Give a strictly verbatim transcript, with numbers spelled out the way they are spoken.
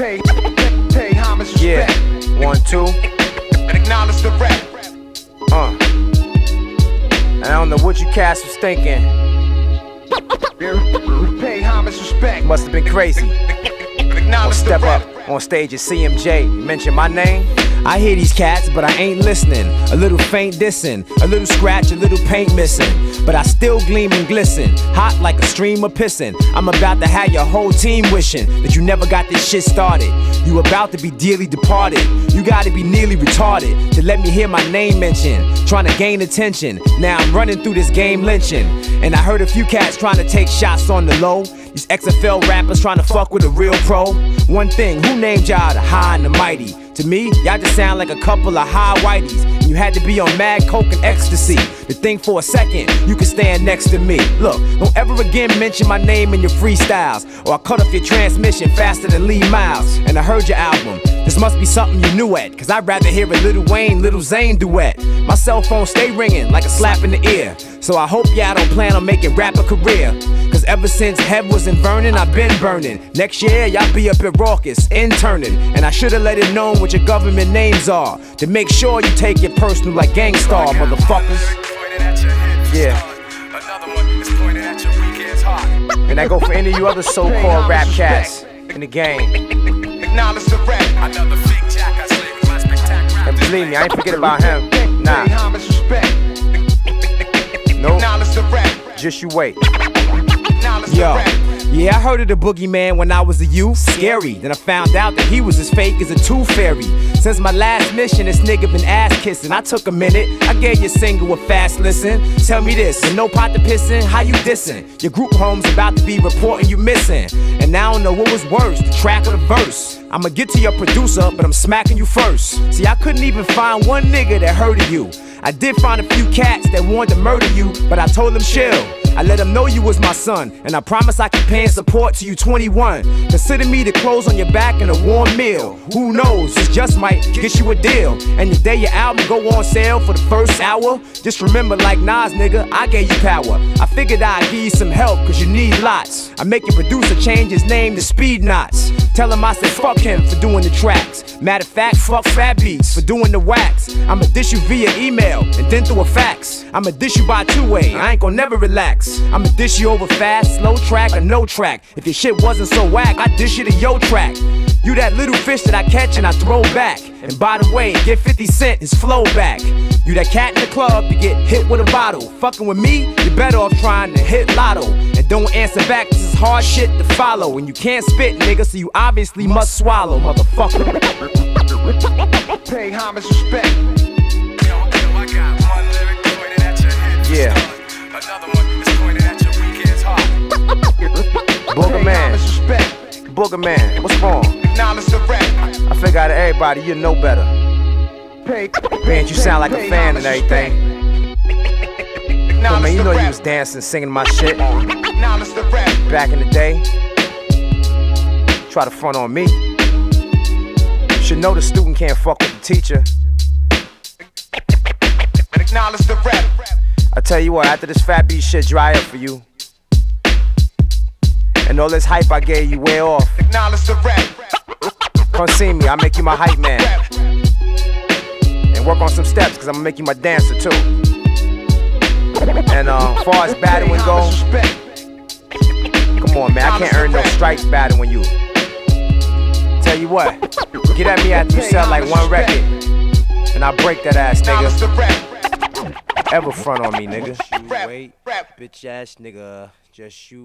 Pay, pay, pay homage, respect. Yeah, one, two. And acknowledge the rap. Uh. And I don't know what you cats was thinking. Pay homage, respect. Must have been crazy. Gonna step up on stage at C M J, mention my name. I hear these cats, but I ain't listening. A little faint dissing, a little scratch, a little paint missing. But I still gleam and glisten, hot like a stream of pissing. I'm about to have your whole team wishing that you never got this shit started. You about to be dearly departed. You gotta be nearly retarded to let me hear my name mentioned. Trying to gain attention, now I'm running through this game lynching. And I heard a few cats trying to take shots on the low. These X F L rappers trying to fuck with a real pro. One thing, who named y'all the high and the mighty? To me, y'all just sound like a couple of high whiteys. And you had to be on mad coke and ecstasy to think for a second you could stand next to me. Look, don't ever again mention my name in your freestyles, or I'll cut off your transmission faster than Lee Miles. And I heard your album, this must be something you knew at, cause I'd rather hear a Lil Wayne, Lil Zane duet. My cell phone stay ringing like a slap in the ear. So I hope y'all don't plan on making rap a career, cause ever since Hev was in Vernon, I've been burning. Next year, y'all be up at Raucous, interning. And I should've let it known what your government names are, to make sure you take it personal like Gangstar, motherfuckers. Yeah. And I go for any of you other so-called rap cats in the game. Acknowledge the rap. And believe me, I ain't forget about him. Nah. Nope. Just you wait. Yo. Yeah, I heard of the boogeyman when I was a youth. Scary. Then I found out that he was as fake as a tooth fairy. Since my last mission, this nigga been ass kissing. I took a minute, I gave your single a fast listen. Tell me this, with no pot to pissin', how you dissin'? Your group home's about to be reporting you missing. And I don't know what was worse, the track or the verse. I'ma get to your producer, but I'm smacking you first. See, I couldn't even find one nigga that heard of you. I did find a few cats that wanted to murder you, but I told them chill. I let them know you was my son, and I promise I can pay and support till you twenty-one. Consider me the clothes on your back and a warm meal. Who knows, this just might get you a deal. And the day your album go on sale for the first hour, just remember like Nas, nigga, I gave you power. I figured I'd give you some help, cause you need lots. I make your producer change his name to Speed Knots. Tell him I said fuck him for doing the tracks. Matter of fact, fuck Fat Beats for doing the wax. I'ma dish you via email and then through a fax. I'ma dish you by two-way, I ain't gon' never relax. I'ma dish you over fast, slow track or no track. If your shit wasn't so whack, I dish you to your track. You that little fish that I catch and I throw back. And by the way, get fifty cent his flow back. You that cat in the club to get hit with a bottle. Fucking with me, you're better off trying to hit lotto. And don't answer back, this is hard shit to follow. And you can't spit, nigga, so you obviously must swallow, motherfucker. Pay homage, respect. Yeah. Booger man, Booger man, what's wrong? I figure out of everybody, you know better. Man, you sound like a fan and everything. So man, you know you was dancing, singing my shit back in the day. Try to front on me. Should know the student can't fuck with the teacher. I tell you what, after this Fat Beat shit dry up for you, and all this hype I gave you way off, come see me, I'll make you my hype man. And work on some steps, cause I'm gonna make you my dancer too. And uh, as far as battling goes, come on man, I can't earn no stripes battling you. Tell you what, get at me after you sell like one record, and I'll break that ass, nigga. Ever front on me, nigga. Wait, bitch ass nigga, just shoot.